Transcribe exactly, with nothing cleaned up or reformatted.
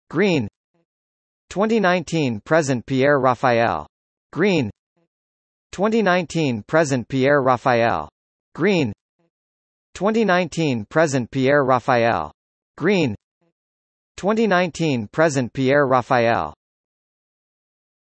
green. twenty nineteen present Pierre Raphael, green. twenty nineteen present Pierre Raphael, green. twenty nineteen present Pierre Raphael, green. twenty nineteen present Pierre Raphael,